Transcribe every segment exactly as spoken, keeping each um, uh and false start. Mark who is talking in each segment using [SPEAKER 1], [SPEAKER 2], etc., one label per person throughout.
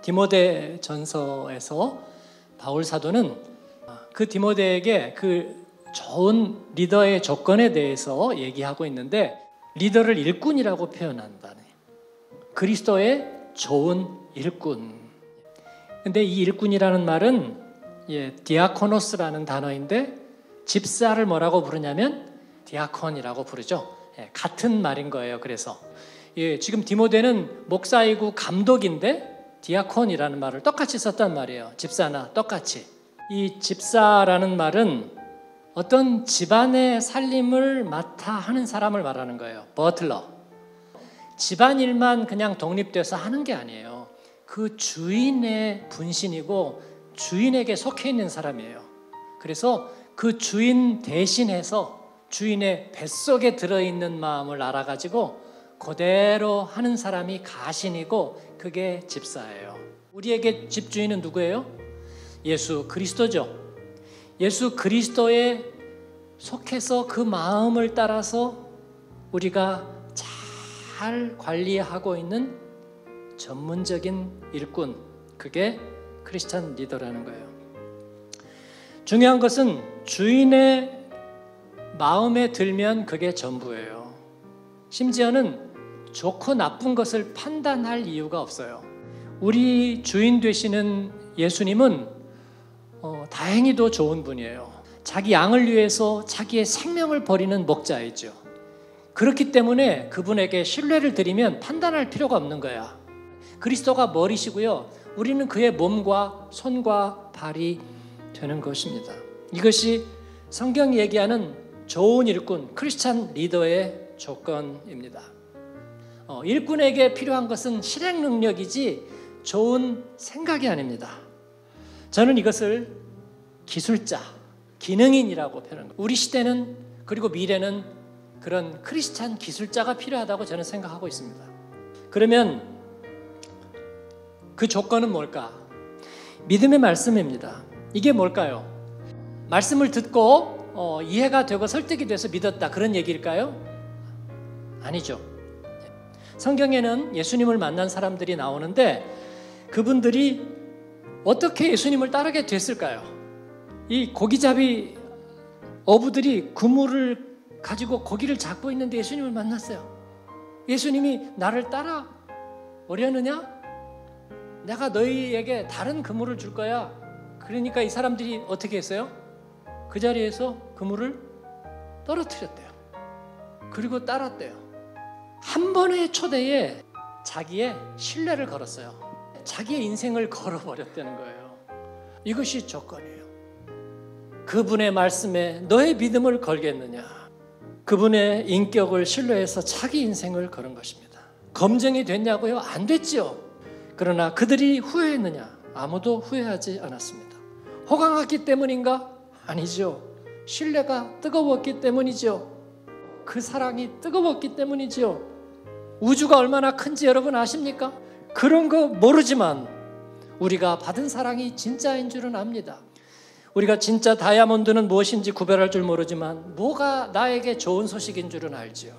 [SPEAKER 1] 디모데 전서에서 바울 사도는 그 디모데에게 그 좋은 리더의 조건에 대해서 얘기하고 있는데 리더를 일꾼이라고 표현한다네. 그리스도의 좋은 일꾼. 근데 이 일꾼이라는 말은 예, 디아코노스라는 단어인데 집사를 뭐라고 부르냐면 디아콘이라고 부르죠. 예, 같은 말인 거예요. 그래서 예, 지금 디모데는 목사이고 감독인데 디아콘이라는 말을 똑같이 썼단 말이에요. 집사나 똑같이. 이 집사라는 말은 어떤 집안의 살림을 맡아 하는 사람을 말하는 거예요. 버틀러. 집안일만 그냥 독립돼서 하는 게 아니에요. 그 주인의 분신이고 주인에게 속해 있는 사람이에요. 그래서 그 주인 대신해서 주인의 뱃속에 들어있는 마음을 알아가지고 그대로 하는 사람이 가신이고 그게 집사예요. 우리에게 집주인은 누구예요? 예수 그리스도죠. 예수 그리스도에 속해서 그 마음을 따라서 우리가 잘 관리하고 있는 전문적인 일꾼, 그게 크리스찬 리더라는 거예요. 중요한 것은 주인의 마음에 들면 그게 전부예요. 심지어는 좋고 나쁜 것을 판단할 이유가 없어요. 우리 주인 되시는 예수님은 어, 다행히도 좋은 분이에요. 자기 양을 위해서 자기의 생명을 버리는 목자이죠. 그렇기 때문에 그분에게 신뢰를 드리면 판단할 필요가 없는 거야. 그리스도가 머리시고요. 우리는 그의 몸과 손과 발이 되는 것입니다. 이것이 성경이 얘기하는 좋은 일꾼, 크리스찬 리더의 조건입니다. 어, 일꾼에게 필요한 것은 실행 능력이지 좋은 생각이 아닙니다. 저는 이것을 기술자, 기능인이라고 표현합니다. 우리 시대는 그리고 미래는 그런 크리스찬 기술자가 필요하다고 저는 생각하고 있습니다. 그러면 그 조건은 뭘까? 믿음의 말씀입니다. 이게 뭘까요? 말씀을 듣고 어, 이해가 되고 설득이 돼서 믿었다, 그런 얘기일까요? 아니죠. 성경에는 예수님을 만난 사람들이 나오는데 그분들이 어떻게 예수님을 따르게 됐을까요? 이 고기잡이 어부들이 그물을 가지고 고기를 잡고 있는데 예수님을 만났어요. 예수님이 나를 따라오려느냐? 내가 너희에게 다른 그물을 줄 거야. 그러니까 이 사람들이 어떻게 했어요? 그 자리에서 그물을 떨어뜨렸대요. 그리고 따랐대요. 한 번의 초대에 자기의 신뢰를 걸었어요. 자기의 인생을 걸어버렸다는 거예요. 이것이 조건이에요. 그분의 말씀에 너의 믿음을 걸겠느냐? 그분의 인격을 신뢰해서 자기 인생을 걸은 것입니다. 검증이 됐냐고요? 안 됐죠. 그러나 그들이 후회했느냐? 아무도 후회하지 않았습니다. 호강했기 때문인가? 아니죠. 신뢰가 뜨거웠기 때문이죠. 그 사랑이 뜨거웠기 때문이죠. 우주가 얼마나 큰지 여러분 아십니까? 그런 거 모르지만 우리가 받은 사랑이 진짜인 줄은 압니다. 우리가 진짜 다이아몬드는 무엇인지 구별할 줄 모르지만 뭐가 나에게 좋은 소식인 줄은 알지요.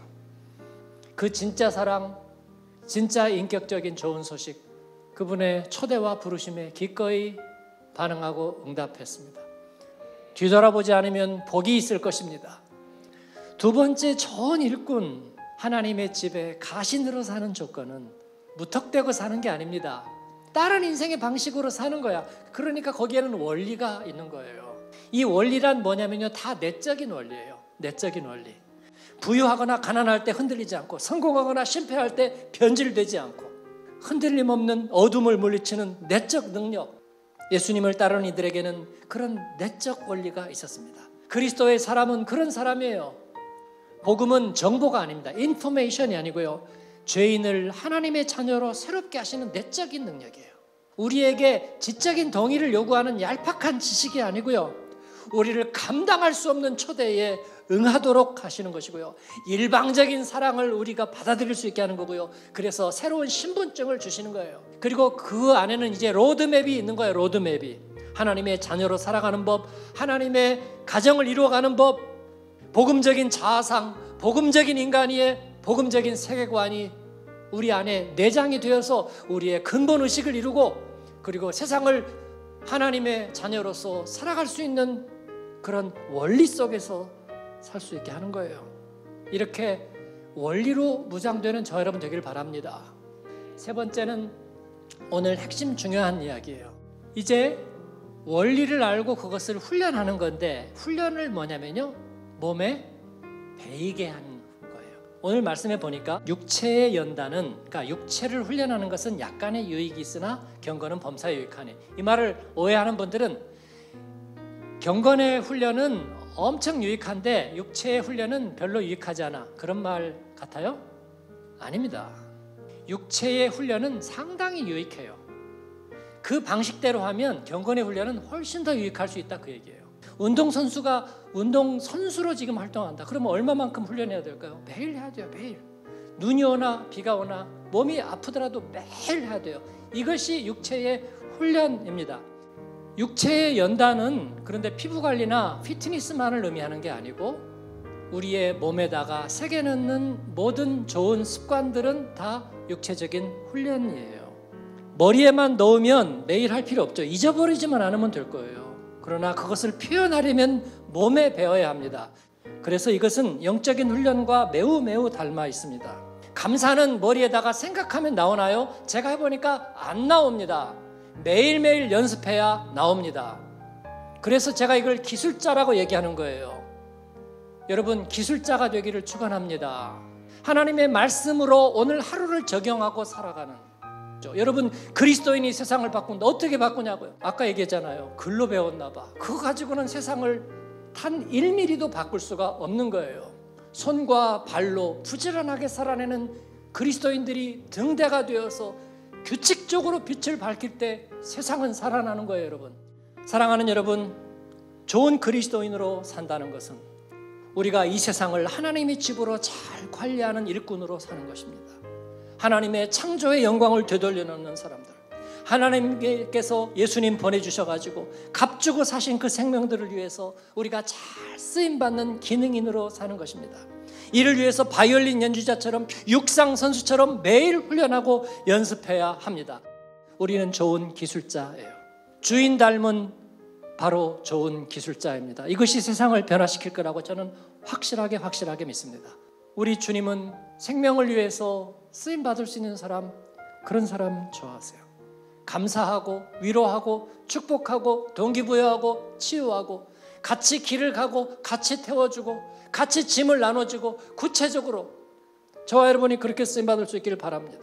[SPEAKER 1] 그 진짜 사랑, 진짜 인격적인 좋은 소식, 그분의 초대와 부르심에 기꺼이 반응하고 응답했습니다. 뒤돌아보지 않으면 복이 있을 것입니다. 두 번째 좋은 일꾼, 하나님의 집에 가신으로 사는 조건은 무턱대고 사는 게 아닙니다. 다른 인생의 방식으로 사는 거야. 그러니까 거기에는 원리가 있는 거예요. 이 원리란 뭐냐면요, 다 내적인 원리예요. 내적인 원리. 부유하거나 가난할 때 흔들리지 않고, 성공하거나 실패할 때 변질되지 않고, 흔들림 없는 어둠을 물리치는 내적 능력. 예수님을 따르는 이들에게는 그런 내적 원리가 있었습니다. 그리스도의 사람은 그런 사람이에요. 복음은 정보가 아닙니다. 인포메이션이 아니고요, 죄인을 하나님의 자녀로 새롭게 하시는 내적인 능력이에요. 우리에게 지적인 동의를 요구하는 얄팍한 지식이 아니고요, 우리를 감당할 수 없는 초대에 응하도록 하시는 것이고요, 일방적인 사랑을 우리가 받아들일 수 있게 하는 거고요, 그래서 새로운 신분증을 주시는 거예요. 그리고 그 안에는 이제 로드맵이 있는 거예요. 로드맵이 하나님의 자녀로 살아가는 법, 하나님의 가정을 이루어가는 법, 복음적인 자아상, 복음적인 인간의 복음적인 세계관이 우리 안에 내장이 되어서 우리의 근본 의식을 이루고 그리고 세상을 하나님의 자녀로서 살아갈 수 있는 그런 원리 속에서 살 수 있게 하는 거예요. 이렇게 원리로 무장되는 저 여러분 되길 바랍니다. 세 번째는 오늘 핵심 중요한 이야기예요. 이제 원리를 알고 그것을 훈련하는 건데, 훈련을 뭐냐면요, 몸에 배이게 하는 거예요. 오늘 말씀해 보니까 육체의 연단은, 그러니까 육체를 훈련하는 것은 약간의 유익이 있으나 경건은 범사에 유익하니, 이 말을 오해하는 분들은 경건의 훈련은 엄청 유익한데 육체의 훈련은 별로 유익하지 않아, 그런 말 같아요? 아닙니다. 육체의 훈련은 상당히 유익해요. 그 방식대로 하면 경건의 훈련은 훨씬 더 유익할 수 있다, 그 얘기예요. 운동선수가 운동선수로 지금 활동한다. 그러면 얼마만큼 훈련해야 될까요? 매일 해야 돼요. 매일. 눈이 오나 비가 오나 몸이 아프더라도 매일 해야 돼요. 이것이 육체의 훈련입니다. 육체의 연단은 그런데 피부관리나 피트니스만을 의미하는 게 아니고 우리의 몸에다가 새겨 넣는 모든 좋은 습관들은 다 육체적인 훈련이에요. 머리에만 넣으면 매일 할 필요 없죠. 잊어버리지만 않으면 될 거예요. 그러나 그것을 표현하려면 몸에 배워야 합니다. 그래서 이것은 영적인 훈련과 매우 매우 닮아 있습니다. 감사는 머리에다가 생각하면 나오나요? 제가 해보니까 안 나옵니다. 매일매일 연습해야 나옵니다. 그래서 제가 이걸 기술자라고 얘기하는 거예요. 여러분, 기술자가 되기를 축원합니다. 하나님의 말씀으로 오늘 하루를 적용하고 살아가는, 여러분, 그리스도인이 세상을 바꾼다. 어떻게 바꾸냐고요? 아까 얘기했잖아요. 글로 배웠나 봐. 그거 가지고는 세상을 단 일 밀리미터도 바꿀 수가 없는 거예요. 손과 발로 부지런하게 살아내는 그리스도인들이 등대가 되어서 규칙적으로 빛을 밝힐 때 세상은 살아나는 거예요. 여러분, 사랑하는 여러분, 좋은 그리스도인으로 산다는 것은 우리가 이 세상을 하나님의 집으로 잘 관리하는 일꾼으로 사는 것입니다. 하나님의 창조의 영광을 되돌려놓는 사람들, 하나님께서 예수님 보내주셔가지고 값주고 사신 그 생명들을 위해서 우리가 잘 쓰임받는 기능인으로 사는 것입니다. 이를 위해서 바이올린 연주자처럼 육상 선수처럼 매일 훈련하고 연습해야 합니다. 우리는 좋은 기술자예요. 주인 닮은 바로 좋은 기술자입니다. 이것이 세상을 변화시킬 거라고 저는 확실하게 확실하게 믿습니다. 우리 주님은 생명을 위해서 쓰임받을 수 있는 사람, 그런 사람 좋아하세요. 감사하고 위로하고 축복하고 동기부여하고 치유하고 같이 길을 가고 같이 태워주고 같이 짐을 나눠주고 구체적으로 저와 여러분이 그렇게 쓰임받을 수 있기를 바랍니다.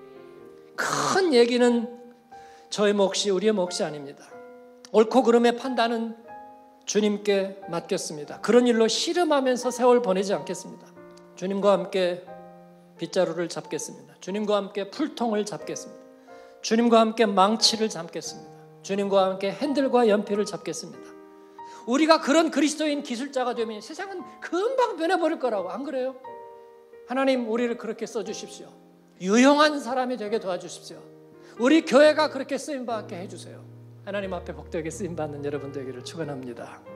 [SPEAKER 1] 큰 얘기는 저의 몫이 우리의 몫이 아닙니다. 옳고 그름의 판단은 주님께 맡겼습니다. 그런 일로 씨름하면서 세월 보내지 않겠습니다. 주님과 함께 빗자루를 잡겠습니다. 주님과 함께 풀통을 잡겠습니다. 주님과 함께 망치를 잡겠습니다. 주님과 함께 핸들과 연필을 잡겠습니다. 우리가 그런 그리스도인 기술자가 되면 세상은 금방 변해버릴 거라고, 안 그래요? 하나님, 우리를 그렇게 써주십시오. 유용한 사람이 되게 도와주십시오. 우리 교회가 그렇게 쓰임받게 해주세요. 하나님 앞에 복되게 쓰임받는 여러분 되기를 축원합니다.